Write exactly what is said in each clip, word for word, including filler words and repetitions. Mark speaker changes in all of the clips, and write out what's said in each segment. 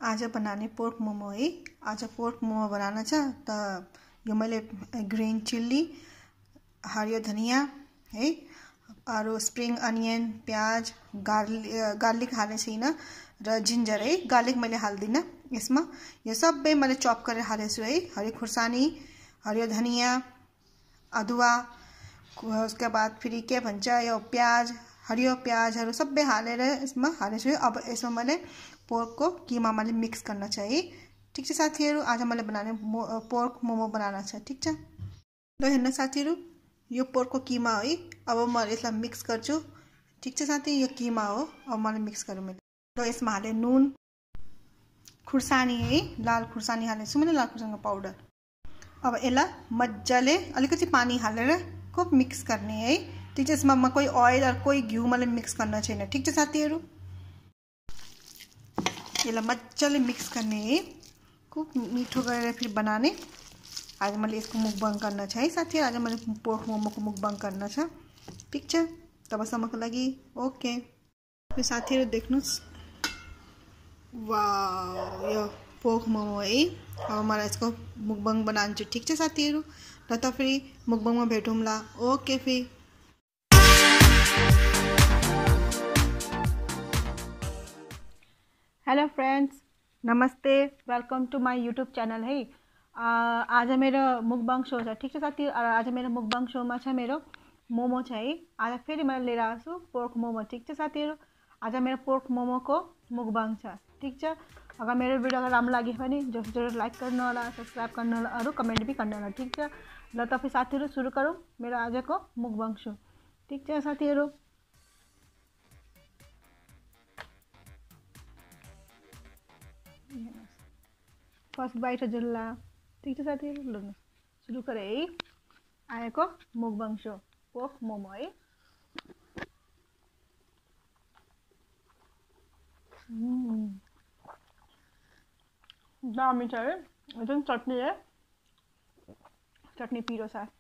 Speaker 1: आज बनाने पोर्क मोमो है। आज पोर्क मोमो बनाना छ त यो मैले ग्रीन चिल्ली, हरियो धनिया है, अरू स्प्रिङ अनियन, प्याज, गार्लिक गार्लिक हाले छैन र जिन्जर है। गार्लिक मैले हाल्दिन यसमा। यो सबै मैले चप गरेर हालेछु है। हरियो खुर्सानी, हरियो धनिया, अदुवा, उसके बाद फेरि के भन्छ यो प्याज, हरियो प्याजहरू सबै हालेर यसमा हालेछु। अब यसमा मैले पोर्कको किमा मैले मिक्स गर्न छ है। ठीक छ साथीहरू, आज मैले बनाने पोर्क मोमो बनाना छ। ठीक छ, ल हेर्न साथीहरू, यो पोर्कको किमा है। अब म यसलाई मिक्स गर्छु। ठीक छ साथी, यो किमा हो। अब मलाई मिक्स गरौँ मैले। र यसमा हाले नुन, खुर्सानी है, लाल खुर्सानी हालेछु मैले, लाल खुर्सानीको पाउडर। अब यसलाई मजाले अलिकति पानी हालेर खूब मिक्स गर्ने है। ठीक छ, यसमा कोही ऑयल और कोही घिउ मैले मिक्स गर्न छैन। ठीक छ साथीहरू, यसलाई मजाले मिक्स गर्ने है, खूब मिठो गरेर फिर बनाने। आज मैले यसको मुकबाङ गर्न छ है साथीहरू। आज मैले पोर्क मोमोको मुकबाङ गर्न छ। ठीक छ, तबसम्मको लागि ओके। साथीहरू देख्नुस्, वाह, यो पोर्क मोमो है। अब मलाई यसको मुकबाङ बनान्छु। ठीक छ साथीहरू, र त फेरि मुकबाङमा भेटौँला। ओके फेरि। हेलो फ्रेंड्स, नमस्ते, welcome to my YouTube channel है। आ, आज मेरो मुकबाङ शो छ। ठीक छ साथी, आज मेरो मुकबाङ शोमा छ मेरो मोमो छ है। आज फेरि मैले लिएर आएको छु पोर्क मोमो। ठीक छ साथीहरू, आज मेरो पोर्क मोमोको मुकबाङ छ। ठीक छ, अगर मेरो भिडियो अगर राम्रो लाग्यो भने जस जरुर लाइक गर्नु होला, सब्सक्राइब गर्नु होला, अरू कमेन्ट भी गर्नु होला। ठीक छ, ल त फिर साथीहरू सुरु गरौँ मेरो आजको मुकबाङ शो। ठीक छ साथीहरू, फर्स्ट बाइट जुल्ला। ठीक छ साथीहरू, ल सुरु गरे है आएको मुकबाङ शो पोर्क मोमो है। दामी छ है, जुन चटनी है, चटनी पिरो छ।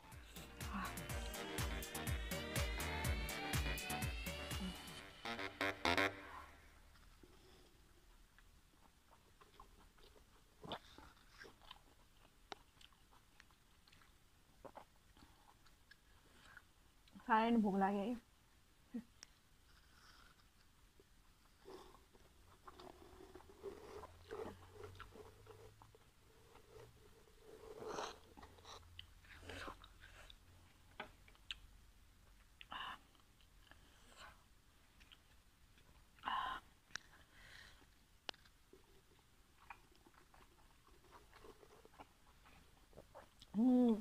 Speaker 1: साह्रै नै भोक लाग्यो है। हम्म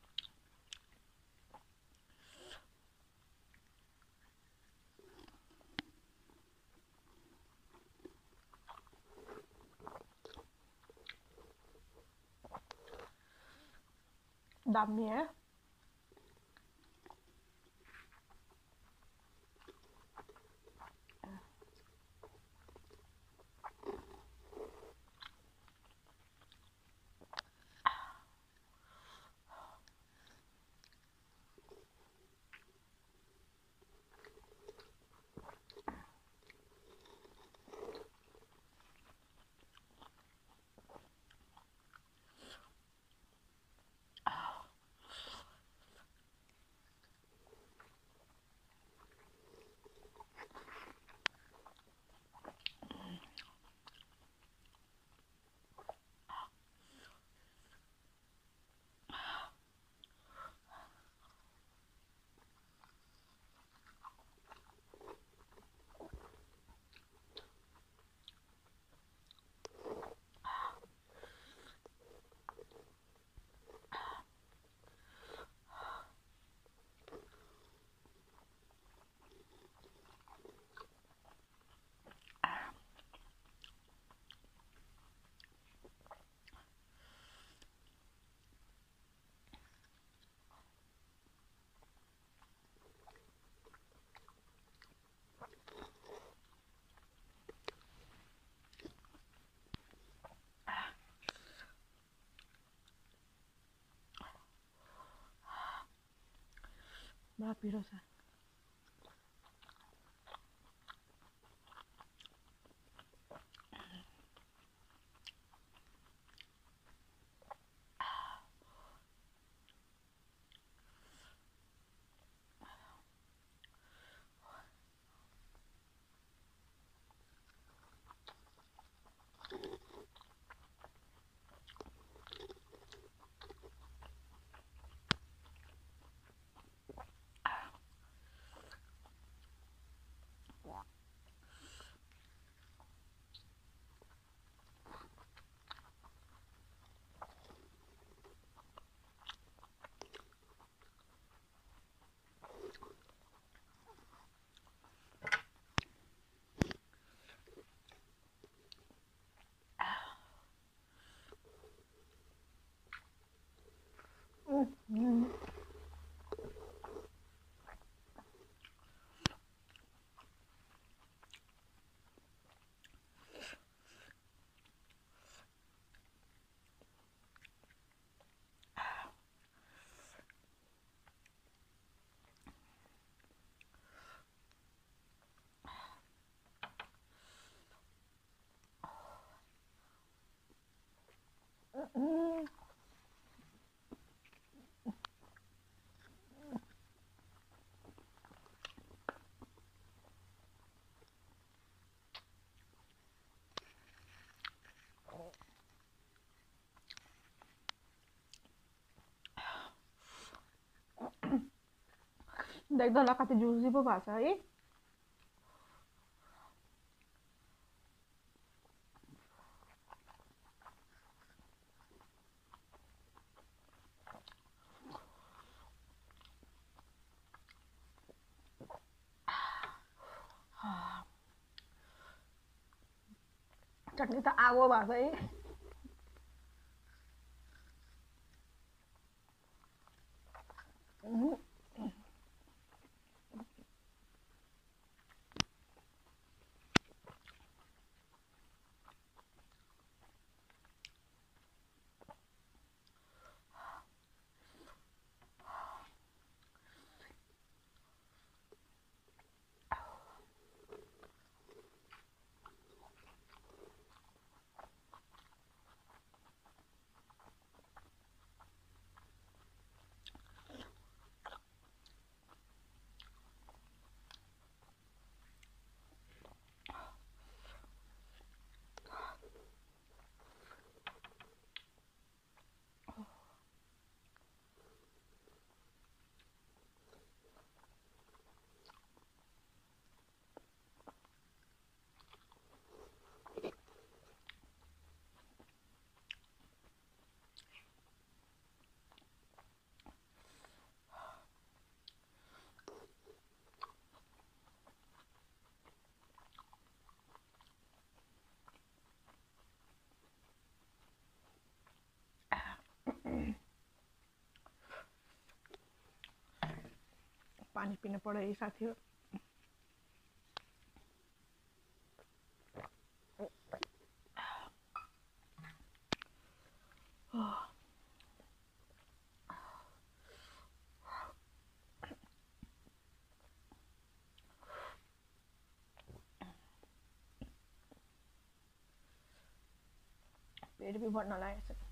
Speaker 1: दामी है। बड़ा पिरो छ।
Speaker 2: Mm. देख्दा कति जुसी पो भएको छ है। चटनी त आगो भएको छ है। पानी पीना पड़ो है साथियों। पेट भी भर्न लागेको छ।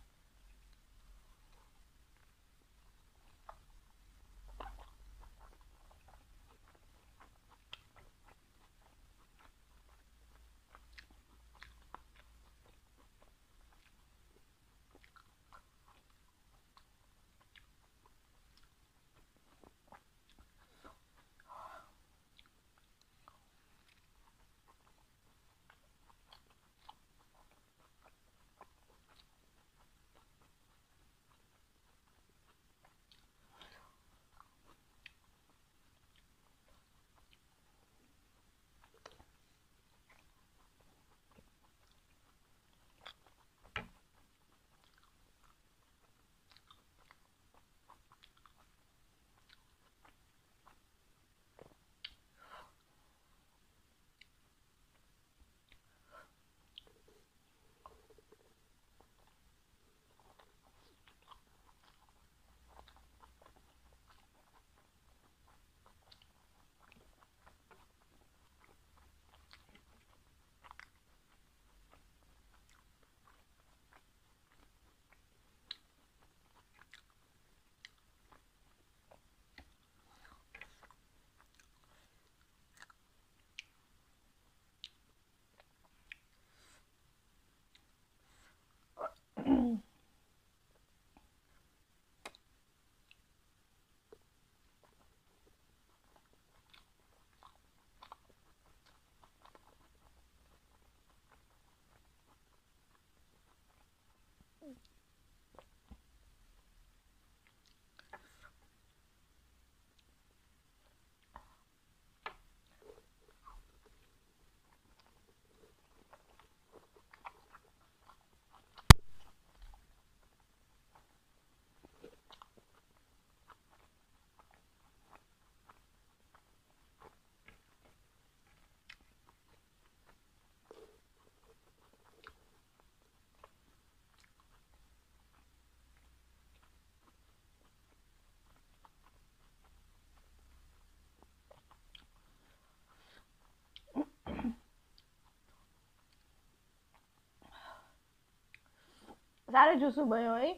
Speaker 2: साह्रै जुसो भयो है।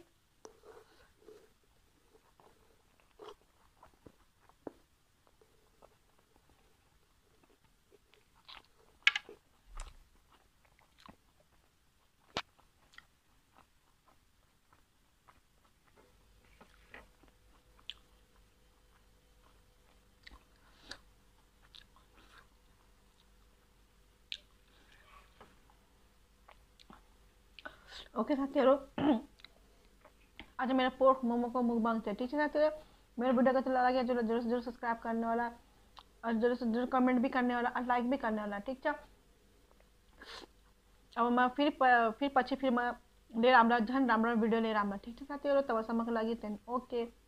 Speaker 2: ओके साथीहरू, आज मेरा पोर्क मोमो को मुकबांग था। ठीक है साथीहरू, मेरे वीडियो को अच्छा लगा जरूर जरूर जरूर सब्सक्राइब करने वाला और जरूर से जरूर कमेंट भी करने वाला और लाइक भी करने वाला। ठीक है, अब मैं फिर फिर पछि फिर मैं लिएर आउँला, झन् राम्रो भिडियो लिएर आउँला। ठीक छ साथीहरू, तबसम्मको लागि ओके।